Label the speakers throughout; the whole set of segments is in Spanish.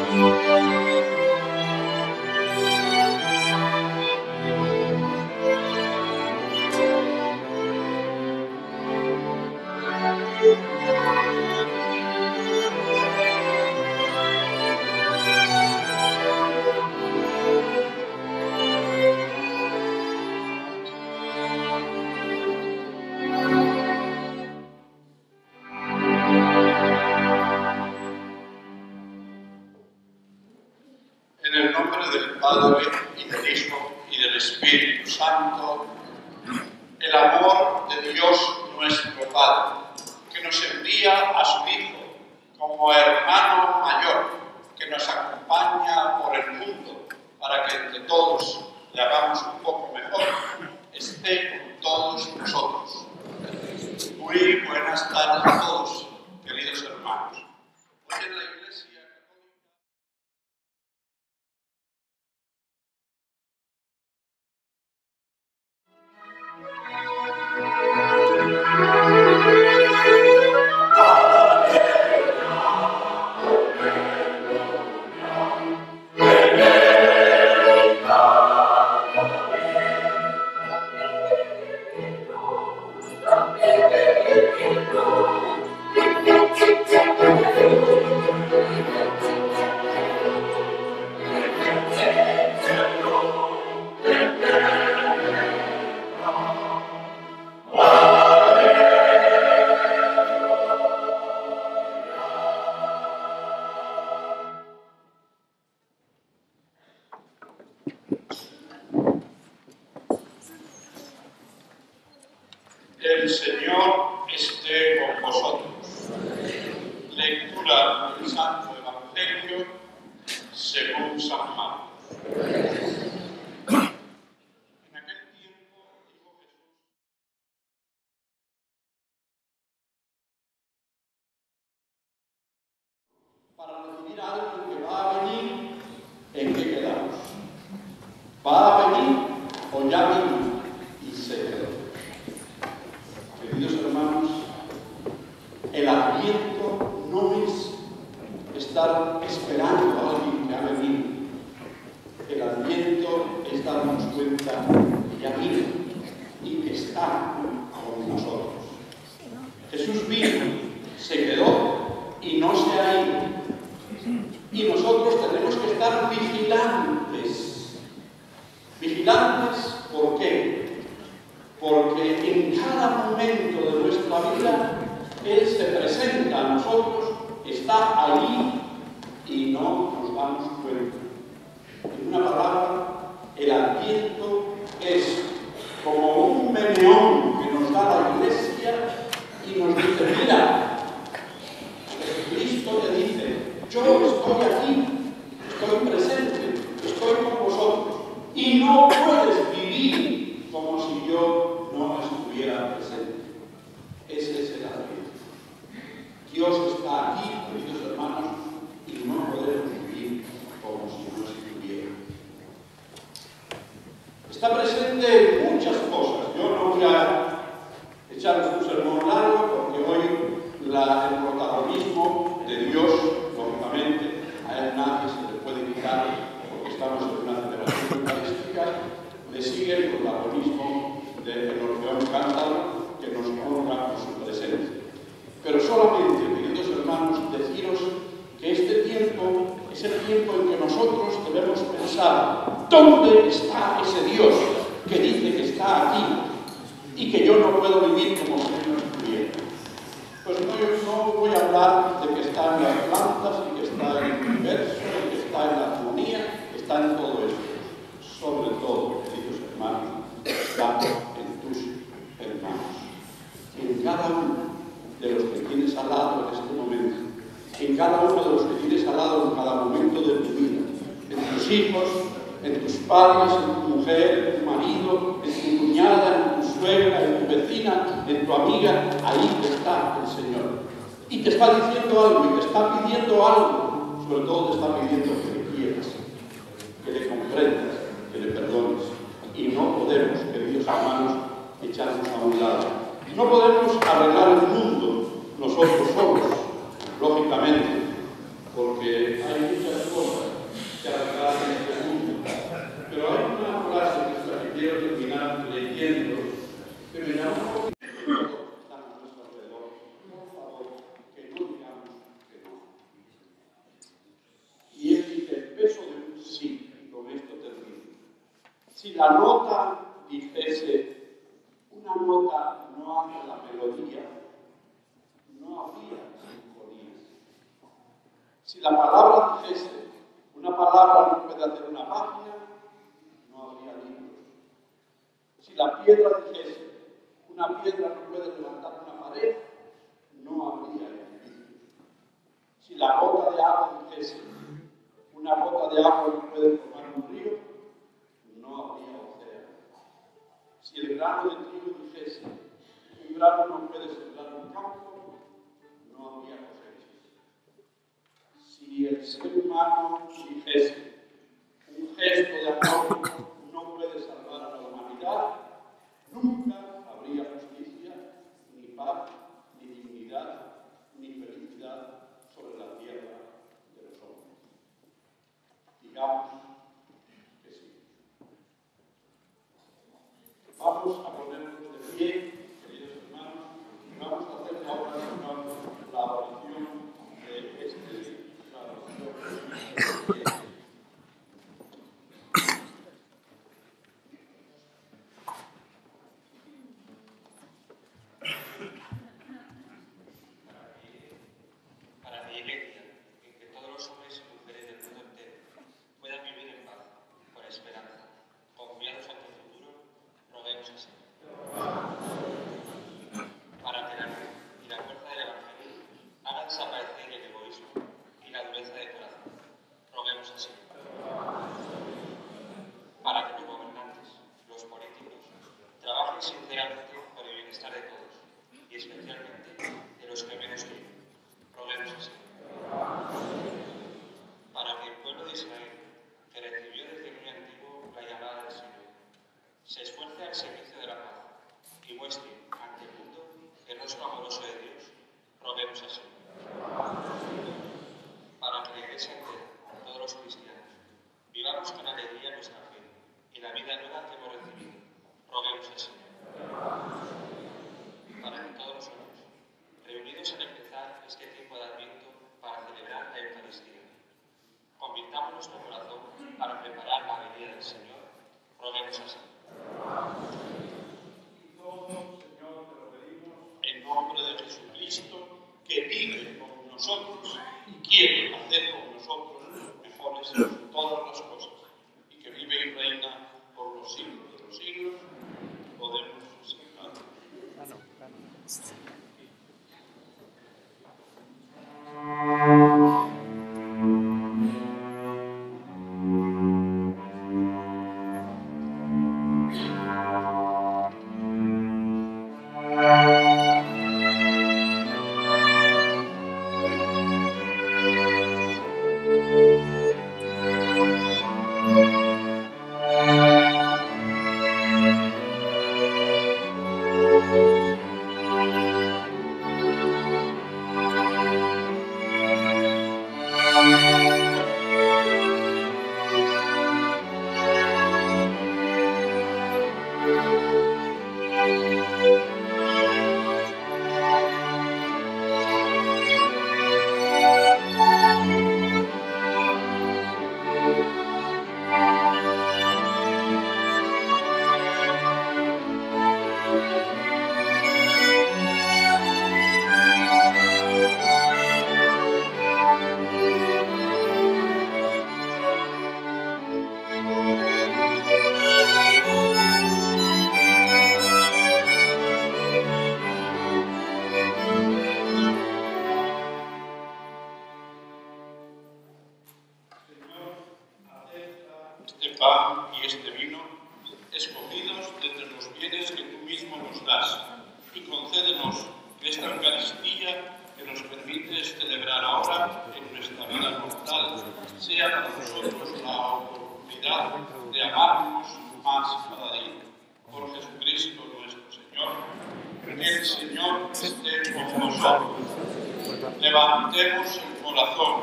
Speaker 1: En el nombre del Padre, y del Hijo, y del Espíritu Santo, el amor de Dios nuestro Padre, que nos envía a su Hijo como hermano mayor, que nos acompaña por el mundo, para que entre todos le hagamos un poco mejor, esté con todos nosotros. Muy buenas tardes a todos, queridos hermanos. Hoy en la Iglesia el Señor esté con vosotros. Lectura del Santo Evangelio según San Marcos. En aquel tiempo dijo Jesús: para recibir a alguien que va a venir, ¿en qué quedamos? ¿Va a venir o ya vino y se quedó? Queridos hermanos, el Adviento no es estar esperando a alguien que ha venido. El Adviento es darnos cuenta que ya vino y que está con nosotros. Jesús vino, se quedó y no se ha ido. Y nosotros tenemos que estar vigilantes. ¿Vigilantes por qué? Porque en cada momento de nuestra vida Él se presenta a nosotros, está allí y no nos damos cuenta. En una palabra, el Adviento es como un meneón que nos da la Iglesia y nos dice: mira, Jesucristo te dice, yo estoy aquí, estoy presente, estoy con vosotros y no puedes vivir como si yo no estuviera presente. Ese es el Adviento. Dios está aquí, queridos hermanos, y no podemos vivir como si no estuviera. Está presente en muchas cosas. Yo no voy a echaros un sermón largo porque hoy el protagonismo de Dios, lógicamente, a Él nadie se le puede quitar porque estamos en una celebración eucarística. Le sigue el protagonismo del Orfeón Cántaro, que nos honra con su presencia. Pero solamente, queridos hermanos, deciros que este tiempo es el tiempo en que nosotros debemos pensar: ¿dónde está ese Dios que dice que está aquí y que yo no puedo vivir como si no estuviera? Pues no voy a hablar de que está en las plantas y que está en el universo, y que está en la armonía, que está en todo eso. Sobre todo, queridos hermanos, está en tus hermanos, en cada uno de los que tienes al lado en este momento, en cada uno de los que tienes al lado en cada momento de tu vida, en tus hijos, en tus padres, en tu mujer, en tu marido, en tu cuñada, en tu suegra, en tu vecina, en tu amiga. Ahí está el Señor. Y te está diciendo algo, y te está pidiendo algo. Sobre todo te está pidiendo que le quieras, que le comprendas, que le perdones. Y no podemos, queridos hermanos, echarnos a un lado. No podemos arreglar el mundo nosotros solos, lógicamente, porque hay muchas cosas Si la nota dijese, una nota no hace la melodía, no habría sinfonías. Si la palabra dijese, una palabra no puede hacer una página, no habría libros. Si la piedra dijese, una piedra no puede levantar una pared, no habría edificios. Si la gota de agua dijese, una gota de agua no puede formar un río, no habría océano. Si el grano de trigo dijese, un grano no puede sembrar un campo, no habría cosechas. Si el ser humano dijese, un gesto de amor no puede salvar a la humanidad, nunca habría justicia, ni paz, ni dignidad, ni felicidad sobre la tierra de los hombres. Digamos que sí. Vamos a ponernos de pie, queridos hermanos, y vamos a hacer ahora, Señor, la oración de este día, la oración de Levantemos el corazón.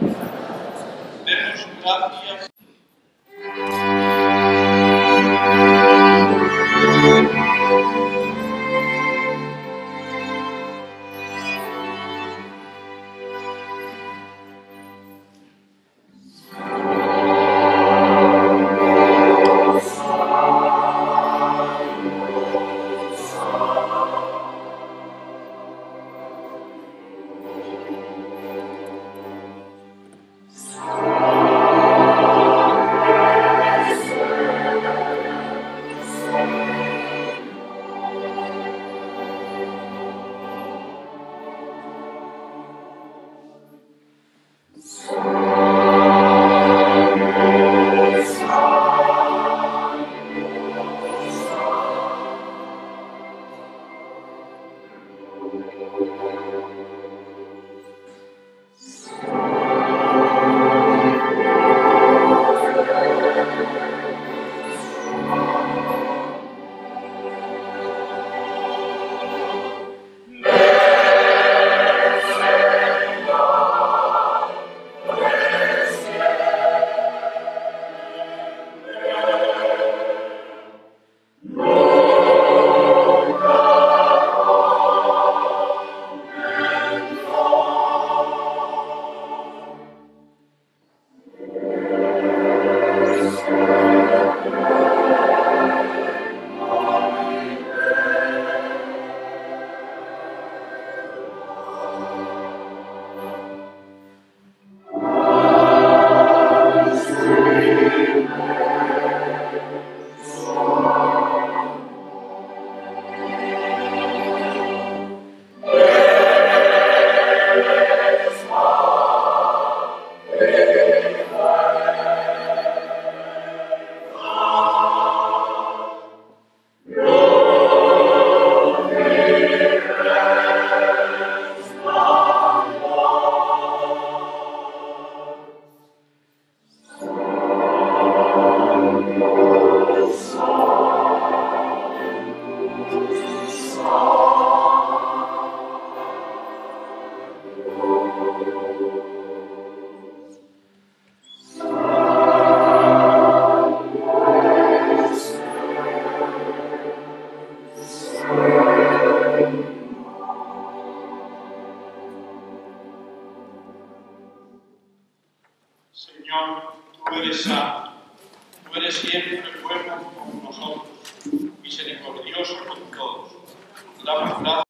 Speaker 1: Demos gracias. promesa, tú eres siempre bueno con nosotros, misericordioso con todos. Damos gracias.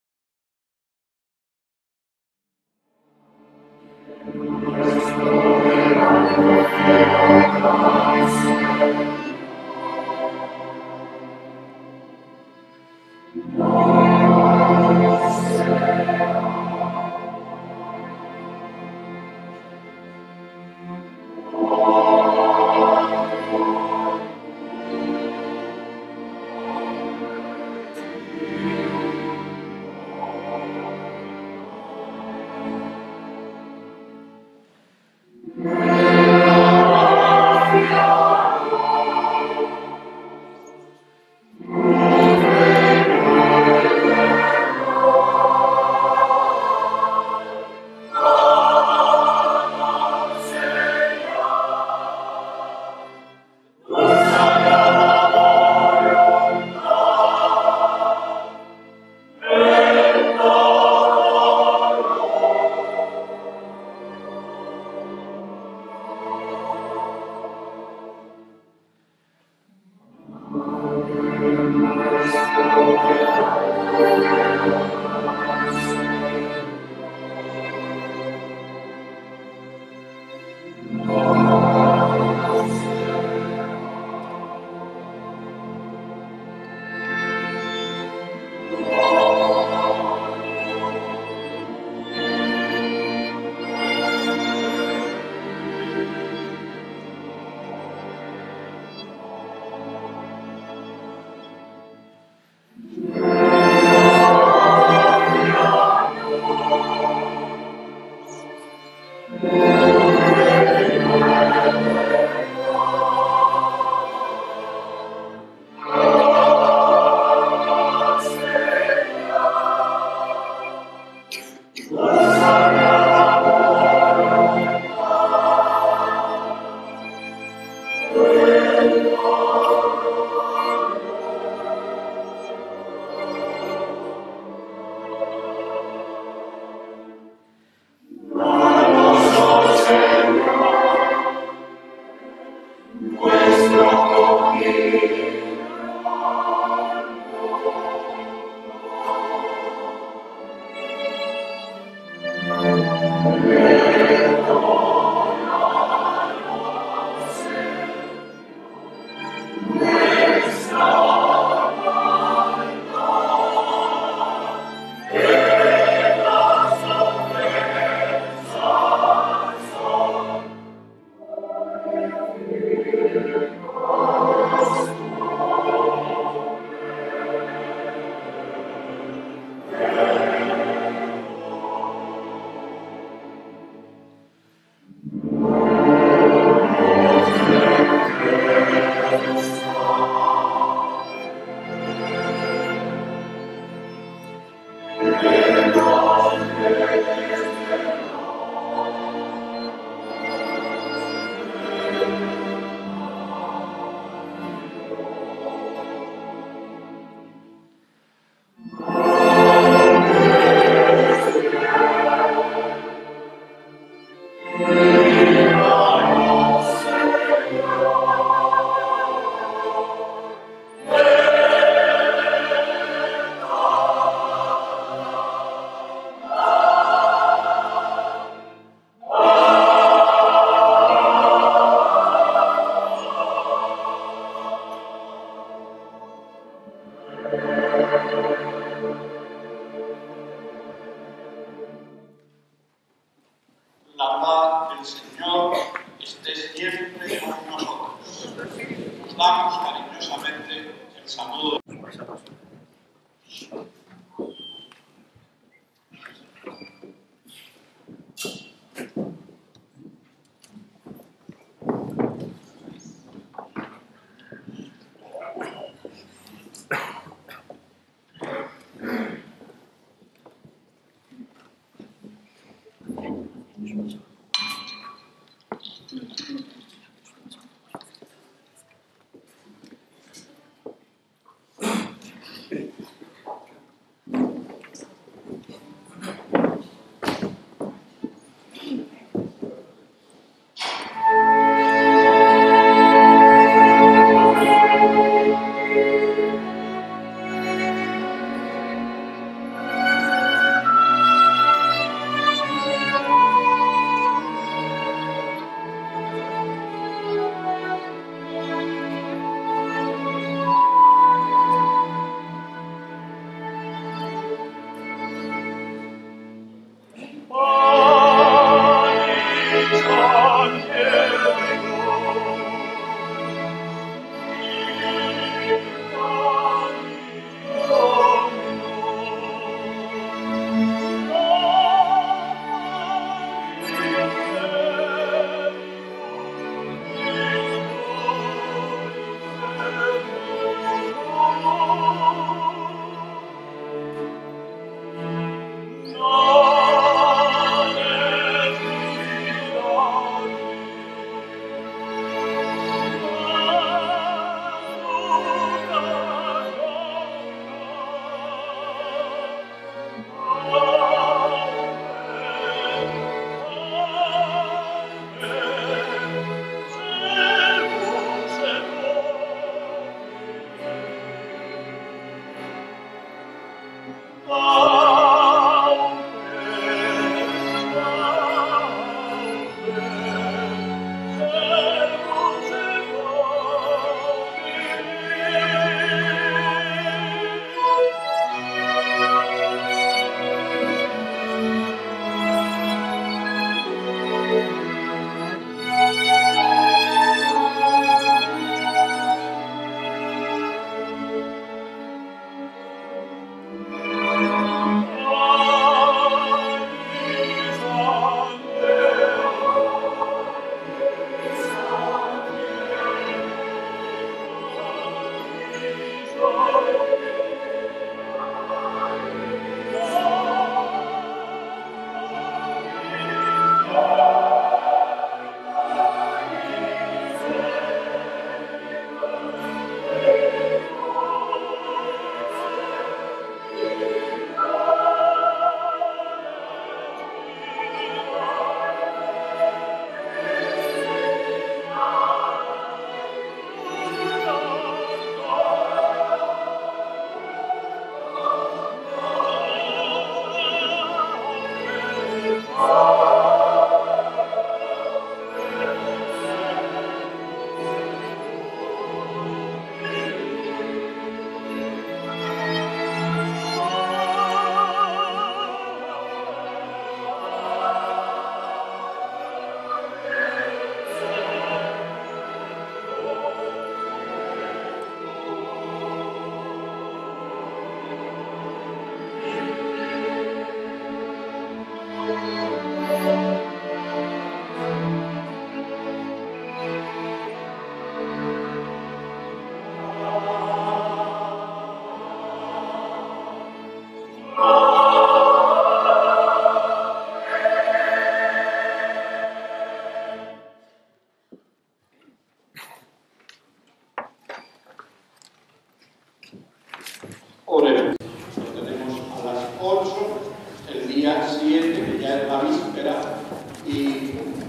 Speaker 1: La paz del Señor esté siempre con nosotros. Nos damos cariñosamente el saludo.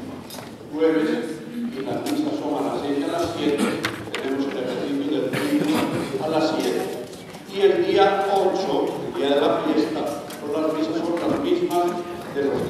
Speaker 1: jueves, y las misas son a las 6 y a las 7. Tenemos el ejercicio del domingo a las 7. Y el día 8, el día de la fiesta, las misas son las mismas de los